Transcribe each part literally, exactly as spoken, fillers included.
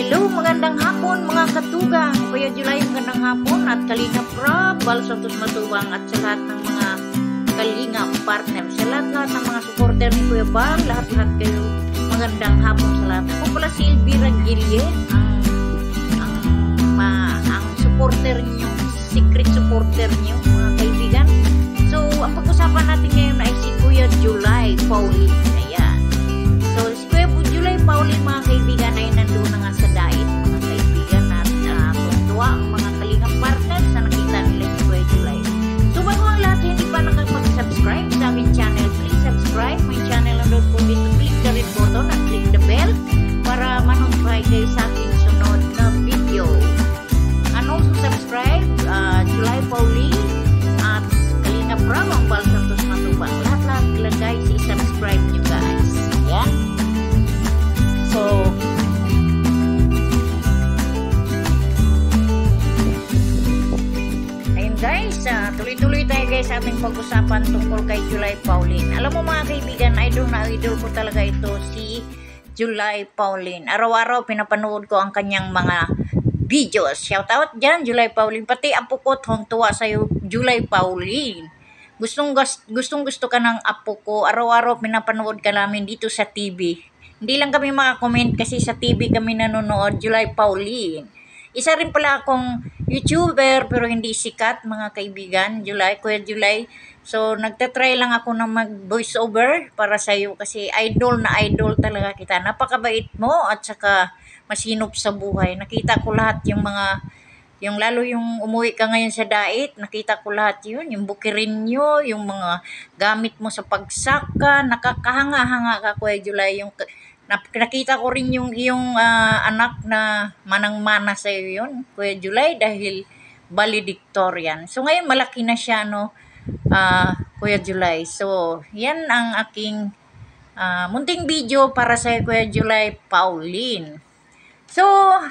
Hello, magandang hapon mga katugang. Kuya July, magandang hapon at Kalinga Prab, Bal Santos Matubang at sa lahat ng mga Kalinga partner, sa lahat-lahat ng mga supporter ni Kuya Bal, lahat-lahat kayo, magandang hapon sa lahat. Ako pala si Elvira Gilye, ang, ang, ma, ang supporter niyo, secret supporter niyo, mga kaibigan. So, ang pag-usapan natin ngayon ay si Kuya July Pauline. Ayan. So, si Kuya July Pauline, mga kaibigan, ay nandun na nga sa diet, mga kaibigan, at uh, tuwa ang mga Kalinga partners na nakita nila si Kuya July. So, bago ang lahat, hindi pa nakapag-subscribe sa aking channel, please subscribe my channel and don't forget to click the red button at click the bell para ma-notify kayo sa aking sunod na video. And also subscribe, uh, July Pauline at Kalinga Prab, ang Bal Santos Matubang. Lahat-lahat sila guys, i-subscribe nyo guys. Ayan. So, ayun guys, uh, tuloy-tuloy tayo guys sa ating pag-usapan tungkol kay July Pauline. Alam mo mga kaibigan, idol na idol ko talaga ito si July Pauline. Araw-araw pinapanood ko ang kanyang mga videos. Shout out dyan, July Pauline. Pati apo ko, tuwa sa'yo, July Pauline. Gustong, gustong gusto ka ng apo ko. Araw-araw pinapanood ka namin dito sa T V. Hindi lang kami makakomment kasi sa T V kami nanonood, July Pauline. Isa rin pala akong YouTuber pero hindi sikat mga kaibigan, July, Kuya July. So nagtatry lang ako na mag voice over para sa iyo kasi idol na idol talaga kita. Napakabait mo at saka masinop sa buhay. Nakita ko lahat yung mga, yung lalo yung umuwi ka ngayon sa diet, nakita ko lahat yun, yung bukirin nyo, yung mga gamit mo sa pagsaka, nakakahanga-hanga ka Kuya July. Yung nakita ko rin yung iyong uh, anak na manang-mana sa iyo yun, Kuya July, dahil valedictorian. So ngayon malaki na siya, no, uh, Kuya July. So yan ang aking uh, munting video para sa Kuya July Pauline. So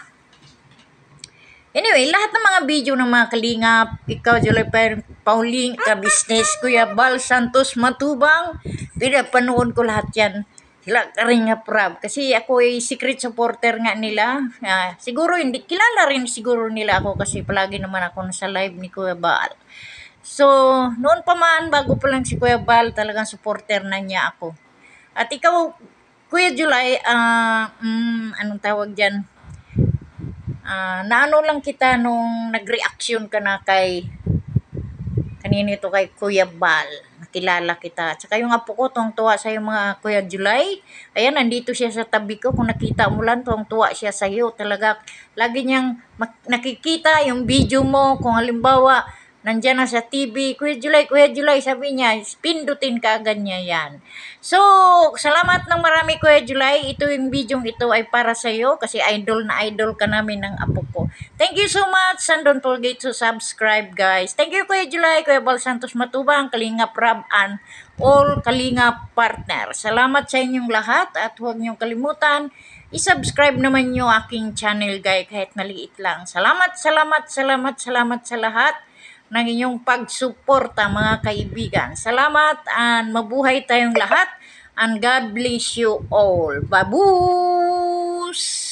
anyway, lahat ng mga video ng mga kalingap, ikaw July Pauline, ka-business, Kuya Bal Santos Matubang, pinapanood ko lahat yan. Sila Kalinga Prab. Kasi ako ay secret supporter nga nila. Uh, siguro hindi, kilala rin siguro nila ako kasi palagi naman ako nasa live ni Kuya Bal. So, noon pa man, bago pa lang si Kuya Bal, talagang supporter na niya ako. At ikaw, Kuya July, uh, mm, anong tawag dyan? Uh, naano lang kita nung nag-reaction ka na kay kanino ito kay Kuya Bal. Nakilala kita. Tsaka yung apo ko, tuwang-tuwa sa yung mga Kuya July. Ayan, nandito siya sa tabi ko. Kung nakita mo lang, tuwang-tuwa siya sa iyo. Talaga, lagi niyang nakikita yung video mo. Kung halimbawa, nandyan na sa T V, Kuya July, Kuya July, sabi niya, pindutin ka agad niya yan. So, salamat ng marami Kuya July. Ito yung video ito ay para sa iyo kasi idol na idol ka namin ng apo ko. Thank you so much and don't forget to subscribe guys. Thank you Kuya July, Kuya Bal Santos Matubang, Kalinga Prab and all Kalinga partner. Salamat sa inyong lahat at huwag niyong kalimutan, i-subscribe naman niyo aking channel guys kahit maliit lang. Salamat, salamat, salamat, salamat sa lahat ng inyong pagsuporta mga kaibigan. Salamat and mabuhay tayong lahat and God bless you all. Babush!